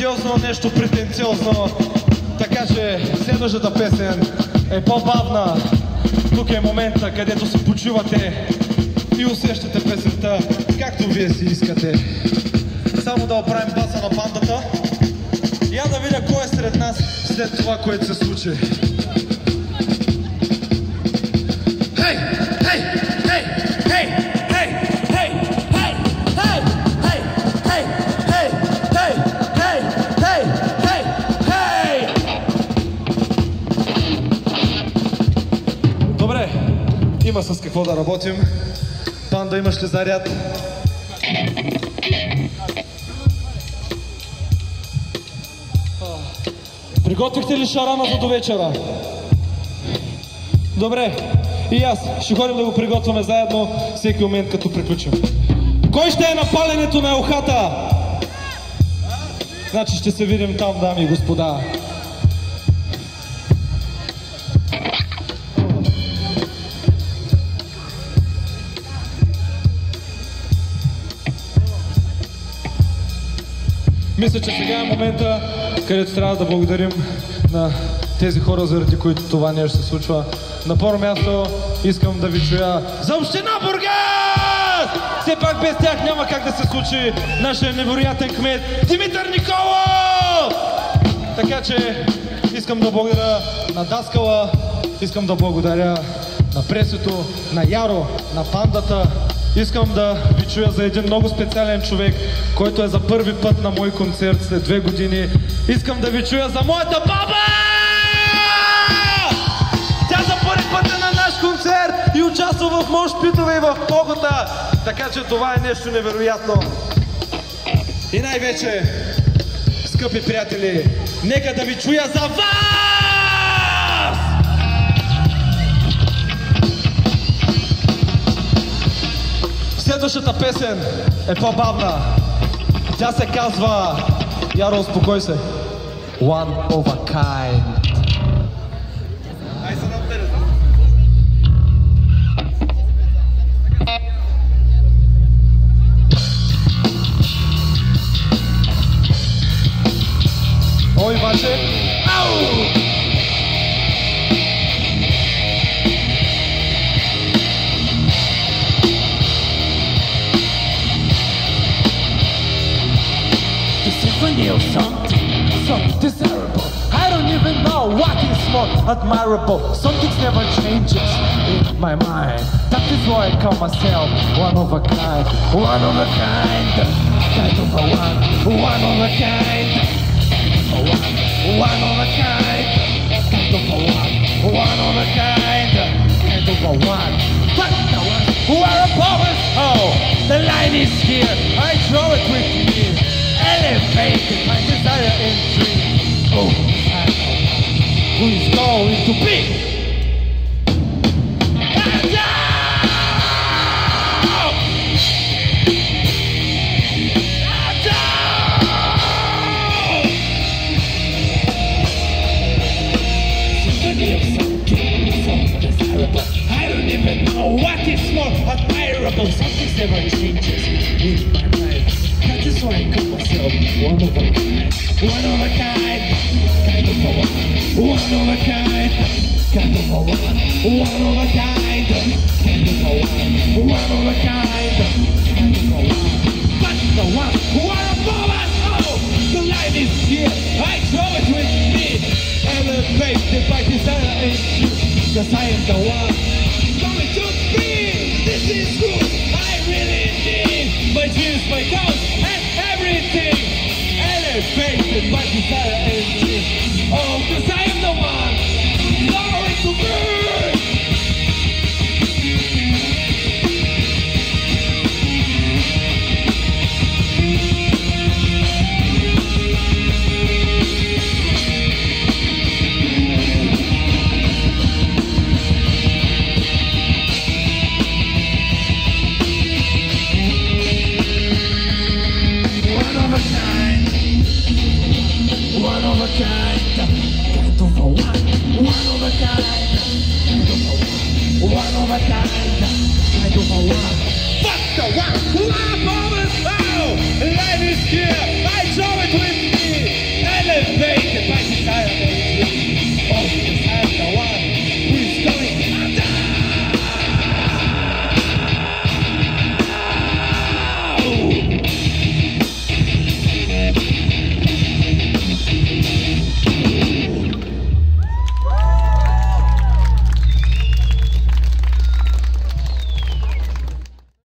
грандиозно, нещо претенциозно. Така че следващата песен е по-бавна. Тук е момента, където се почувате и усещате песента, както вие си искате. Само да оправим баса на бандата. Я да видя кой е сред нас след това, което се случи. Хей! Хей! Хей! Хей! Хей! Хей! Хей! Хей! Хей! Хей! Хей! Хей! Хей! Хей! Хей! Хей! Добре, има с какво да работим. Панда, имаш ли заряд? Приготвихте ли шарана за до вечера? Добре, и аз ще ходим да го приготвяме заедно всеки момент, като приключим. Кой ще е на паленето на елхата? Значи ще се видим там, дами и господа. Мисля, че сега е момента, където трябва да благодарим на тези хора, заради които това нещо се случва. На първо място искам да ви чуя за община Бургас! Все пак без тях няма как да се случи нашия невероятен кмет Димитър Николов! Така че искам да благодаря на Даскала, искам да благодаря на Пресето, на Яро, на Пандата. Искам да ви чуя за един много специален човек, който е за първи път на мой концерт след 2 години. Искам да ви чуя за моята баба! Тя за първи път е на наш концерт и участва в мошпитове и в погота. Така че това е нещо невероятно. И най-вече, скъпи приятели, нека да ви чуя за вас! Следващата песен е по-бавна. Тя се казва... Яро, успокой се. One of a kind. Ой, баче. Ау! Symphony of something so desirable. I don't even know what is more admirable. Something never changes in my mind. That is why I call myself one of a kind. One of a kind. Kind of a one of a kind. One of a kind. Kind of a one of a kind. Kind of a one. But the one who are above us. Oh, the line is here. I draw it with me. Elevated my desire in dreams. Oh, I know who is going to be. And down! And down! Symphony of something so desirable. I don't even know what is more admirable. Something never changes in my mind. That is why I call myself one of a kind. One of a kind. Kind of a one of a kind. Kind of a one of a kind. Kind of a one of a kind. Kind of a but the one who are above us. Oh, the line is here. I draw it with me. Elevated by desire and truth. Cause I am the one going to be. This is who I really need. My dreams, my goals, and everything. Elevated by desire and dreams. Oh, cause I am the one going to be. Fuck the one who I'm always out. Life is here.